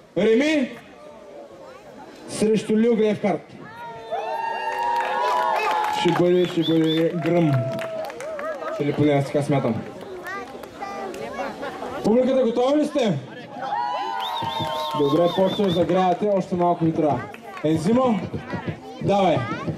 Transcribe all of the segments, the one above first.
Реми срещу Лил Грейвкарт. Ще бъде гръм. Или поне аз така смятам. Публиката, готови ли сте? Добре, почваш да загрявате, още малко ви трябва. Ензимо, давай!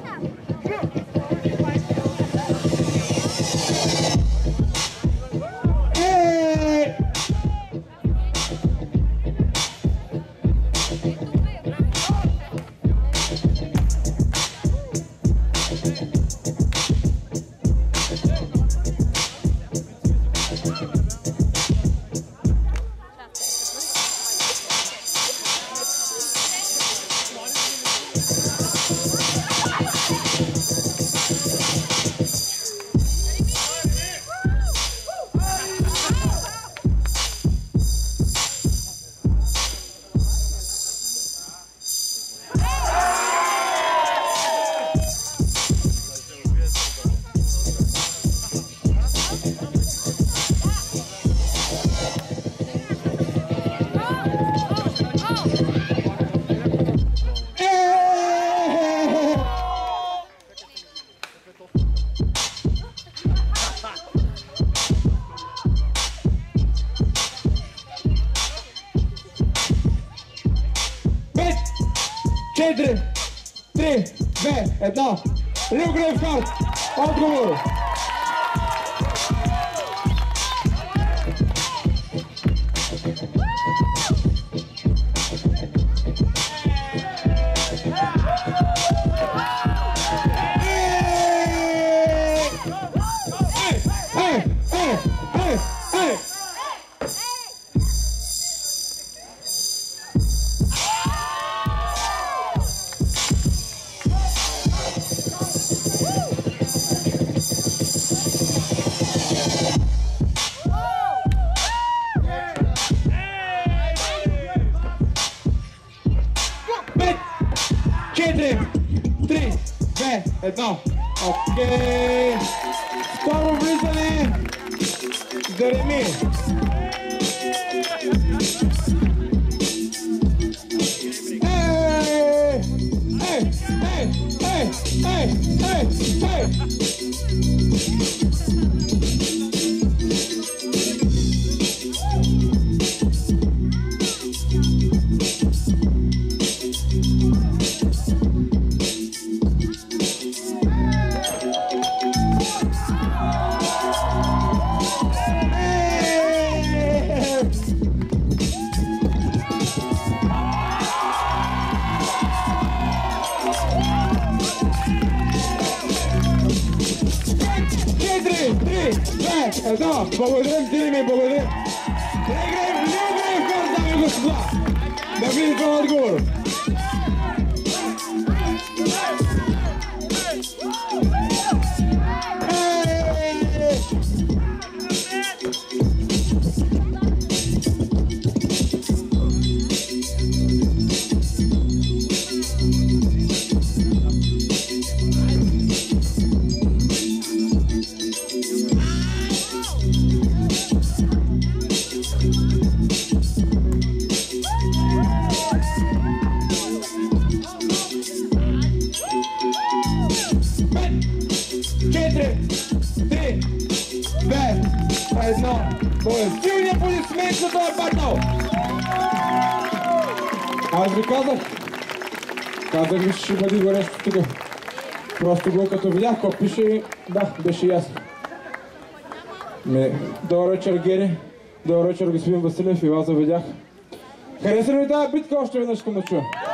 Четири, 3, 2, 1. Лил Грейвкарт. Отговор. Едно. Окей. Второ влизане за Реми. Едно, благодарим ти, ми благодарим. Лил Грейвкарт, дами и господа. Да видим това отговор. Силни аплодисменти за този батъл! Аз ви казах ви, ще бъде горещо тук. Просто го като видях, какво пише, да, беше ясно. Добър вечер, Гери. Добър вечер, господин Василев, и вас завидях. Хареса ли ви тази битка? Още веднъж искам да чуя.